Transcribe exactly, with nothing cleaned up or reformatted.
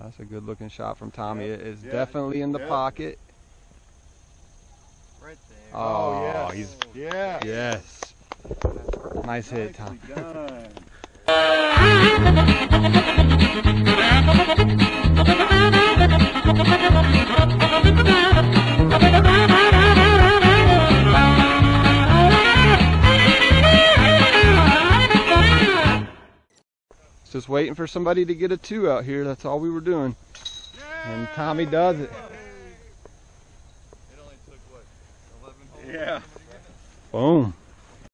That's a good looking shot from Tommy. Yep. It is Yep. definitely in the Yep. pocket. Right there. Oh, Oh, yes. he's Yeah. yes. Nice hit, Tom. Nicely done. Just waiting for somebody to get a two out here. That's all we were doing. And Tommy does it. It only took what, eleven holes? Yeah. Boom.